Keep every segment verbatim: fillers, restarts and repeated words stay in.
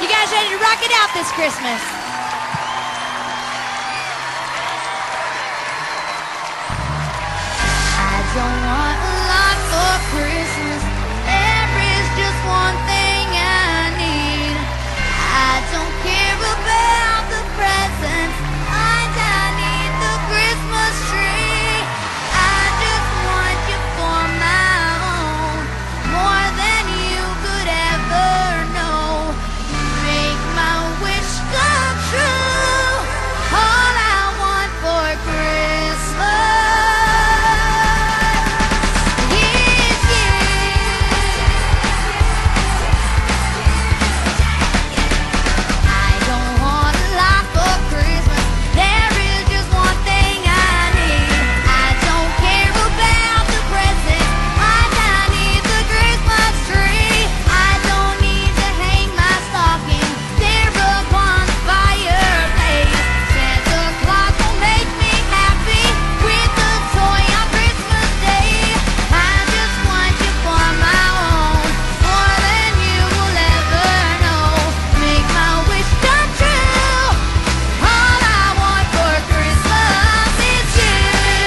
You guys ready to rock it out this Christmas? I don't want a lot for Christmas. There is just one thing I need. I don't care about the presents. I don't need the Christmas tree. I just want you for my own, more than you could ever know. Make my wish come true. All I want for Christmas is you. I don't want a lot for Christmas. There is just one thing I need. I don't care about the presents. I don't need the Christmas tree. I don't need to hang my stocking there upon the fireplace. Santa Claus will make me happy with a toy on Christmas Day. I just want you for my own, more than you will ever know. Make my wish come true. All I want for Christmas is you.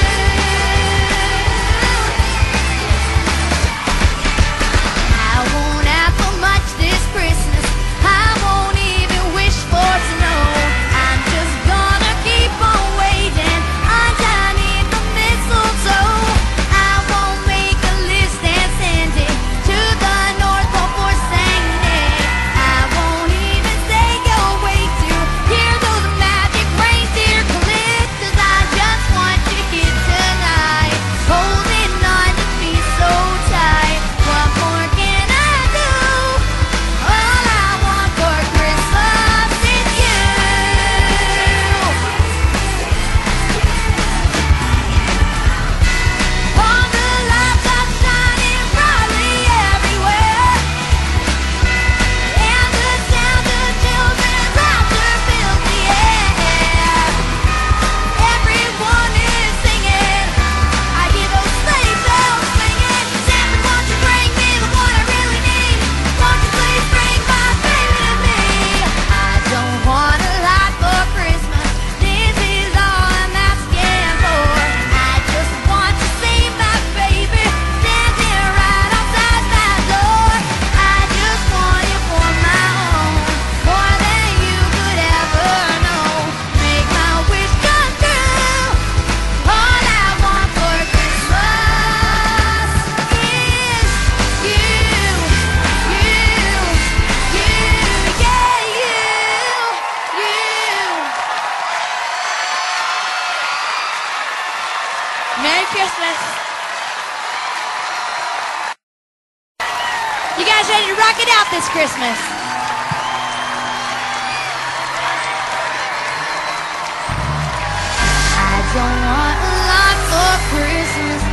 I won't ask for much this Christmas. I won't even wish for snow. I'm just gonna keep on waiting underneath the mistletoe. I won't make a list and send it to the North Pole for Saint Nick. I won't even stay awake to hear those magic reindeer click. 'Cause I just want you here tonight, holding on to me so tight. What more can I do? All I want for Christmas is you. All the lights are shining brightly everywhere, and the sound of children's laughter fills the air. Everyone is singing. I hear those sleigh bells swinging. Santa, won't you bring me the one I really need? Won't you please bring my baby to me? I don't want a lot for Christmas. This is all I'm asking for. I just want to see my baby standing right outside my door. I just want you for my own, more than you could ever know. Make my wish come true. All I want for Christmas is you, you, you, yeah, you, you. Merry Christmas. You guys ready to rock it out this Christmas? I don't want a lot for Christmas.